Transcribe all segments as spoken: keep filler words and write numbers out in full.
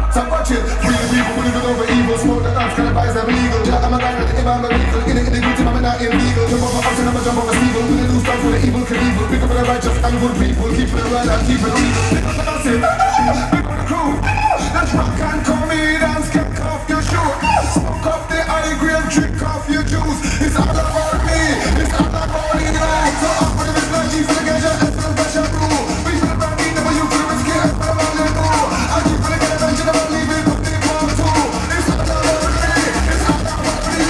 So watch it. Free the people who live over evil. Smoke the earth, kind of buys them legal. Jack, I'm a guy with the Imam illegal. In it, in the good team, I'm not illegal. Jump over ups and I'm a jump over steeple. When they lose down for the evil can evil. Pick up the righteous and good people. Keep it right and keep it legal. Pick up the dancing. Pick up the crew. That's rock and comedians. Kick off your shoe. Smoke off the high grade. Trick off your juice. It's all about me. It's all about you. So up with the mismatches for the gadget. And for the pressure rule. We feel about me. Never you feel risky. And for the man they do. I keep for the get attention. Never leave it. Put the part two. It's all about me. It's all about you.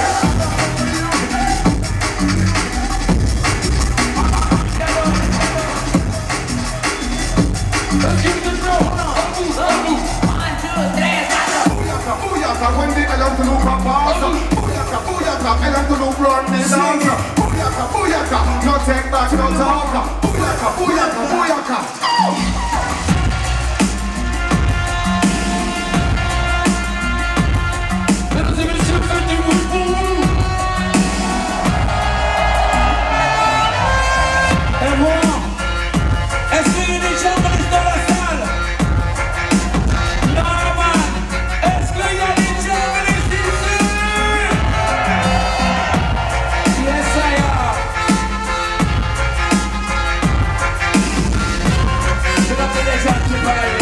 Let's give it a go. One, two, three, booyaka, booyaka, when the elan to look up also. Booyaka, booyaka, elan to look run the dance. Booyaka, booyaka, no take back, no talk. Booyaka, booyaka, booyaka. Mesdames et messieurs, faites du bruit pour vous. Et voilà. Est-ce qu'il y a des gens dans la salle? Non, man. Est-ce qu'il y a des gens ici? Yes, I am. C'est la télévision qui parle.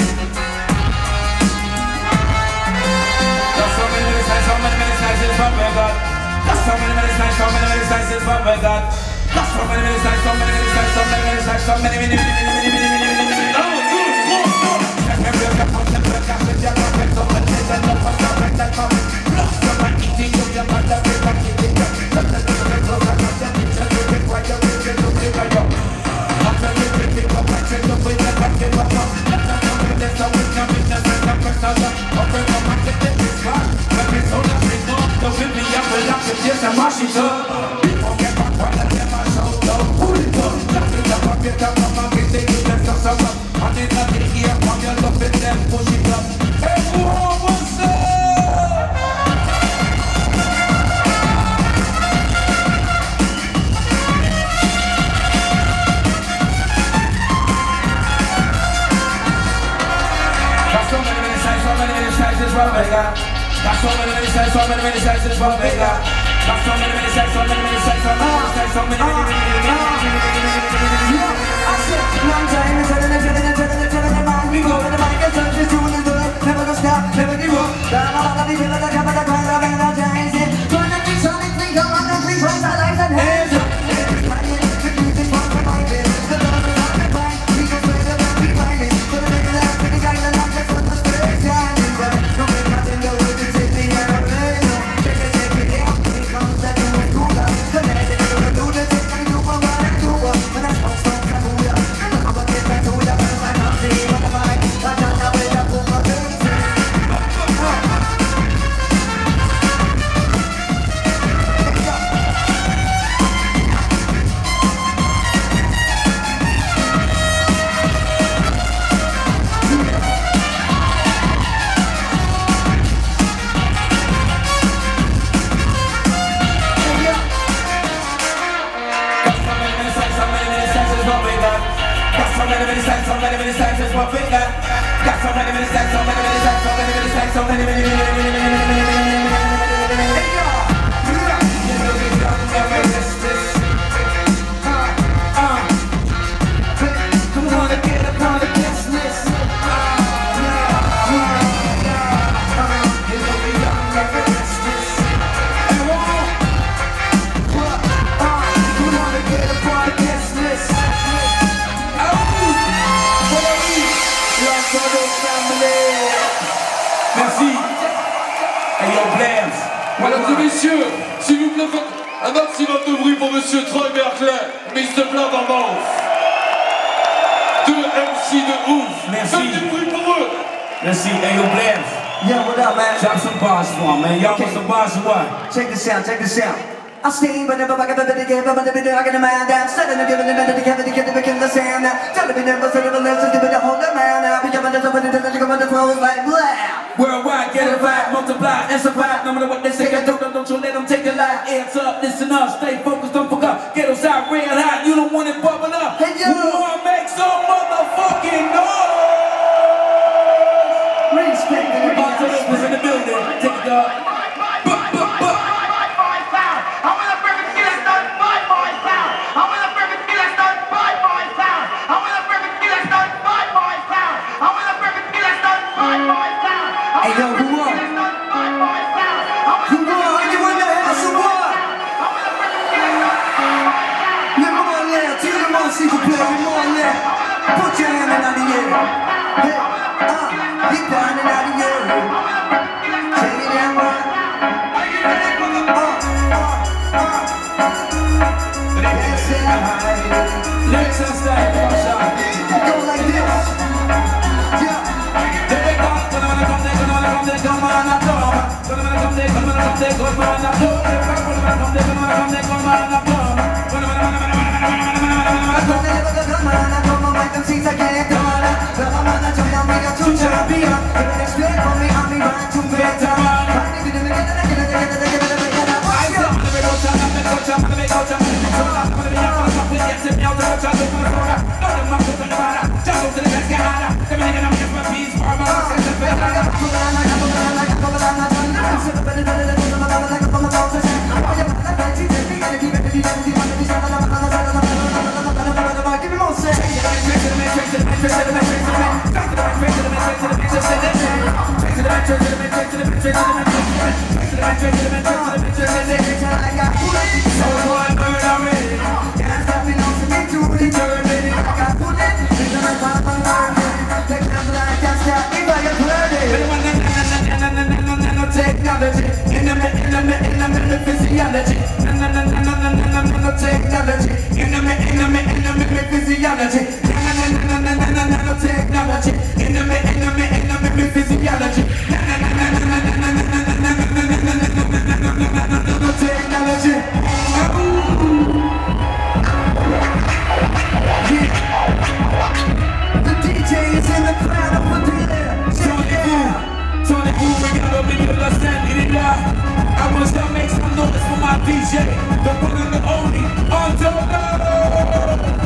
Got so many medicines, so many medicines, from my God. Got so many medicines, so many medicines, from my God. Got so many medicines, so many medicines, so many medicines, so many, many, many, many, many, many, many, many, many. Oh, good, good, good. Check every other point, check every other point, check every other point, check every other point, check every other point. Lost your mind, eating, you're your mother, you're your kid, you're your mother, you're your clothes, you're your kid, you're your kid, why you're rich, you're your kid, why you're after you pick it up, I check your way, you're back in my mouth. Let them know me, there's a weakness, weakness, and a question. Open my mind, get this is fun. But it's all that we know. Don't give me up, we'll have to get some machines up. People get back, why let them out, so don't pull it up. Lock it up, lock it up, I'm gonna get the good and stuff, stuff up. I did not take here, from your love it, then push it up. Hey, whoa, what's up? Got so many, many sides, so many, many sides, it's what we got. Got so many, many sides, so many, many sides, it's what we got. Got so many, many sides, so many, many sides, so many, many sides, so many, many, many, many, many, many, I said, long time, I'm telling them, telling them, telling them, telling them, man, we go, and the mic is up, just doing it good, never gonna stop, never give up. Down on the people that come at the crowd, I'm energizing. Gonna be solid, we go on the three points, I like that hands up. Everybody, the music from the mic, the love is on the mic, we go play the back, we find it. Gonna make it out, pretty guy, the knock, that's what the space time is up. Don't make nothing, no way to take me out of it. Check it, check it, yeah, here comes that new and cooler. The man that you're gonna do the thing, I do what I do, when I smoke, smoke, I do ya. I'm gonna get back to ya, when I come see you on the mic. I don't know where to put my things in. So many, many sides, so many, many sides, it's what we got. Got so many, many sides, so many, many sides, so many, many sides, so many, many, many, many, many, many, many, many, many. Hey, y'all! You know we don't never miss this. Uh, uh. Come on, to get up on the guest list. Uh, yeah, yeah, yeah. Uh, you know we don't never miss this. Hey, whoa! What? Uh, come on, to get up on the guest list. Merci. Et yo, Blaise. Mesdames et messieurs, s'il vous plaît, faites un maximum de bruit pour Monsieur Troy Berkeley, mister Blabbermouth. Deux M C de ouf. Merci. Faites du bruit pour eux. Merci. Hey, yo, Blaise. Yo, what up, man? Drop some bars for him, man. Y'all want some bars or what? Check this out, check this out. I stay, but never back up the game, but never been rocking the man down. Suddenly giving the man to the cat, the kid, the kid, the sound. Tell me never say the less, give it the whole man. I'll be coming to somebody to come on the floor like blah. Worldwide, get it right, multiply, and survive. No matter what they say, I do, don't you let them take your life. Hands up, listen up, stay focused, don't forget. Get us out red hot, you don't want it bubble up. Hey, yo. We wanna make some motherfucking noise. respect and the Barcelona's in the building. Take the. Hey yo, who are? Who are? Anyone that has some what? Let me on there, till the more s'il vous plaît, let me on there. Put your hand in the air. Hey, uh, keep down in the air. Take it down, man. Uh, uh, uh. Let's say hi. Lyrics and style, Russia. Go like this. Yeah. Come on, I come. Come on, I come. Come on, I come. Come on, I come. Come on, I come. Come on, I come. Come on, I come. Technology, in the in the in the physiology, no no no no no no no no technology, in the in the in the physiology, no no no no no no no technology, in the in the in the physiology, no no no no no no no technology. The D J is in the crowd up there. Tony Boo, Tony Boo, we gotta be understanding it now. I wanna start make some noise for my D J, the one and the only, Antonio.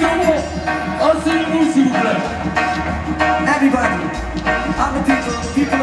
Everybody, I'm the people, people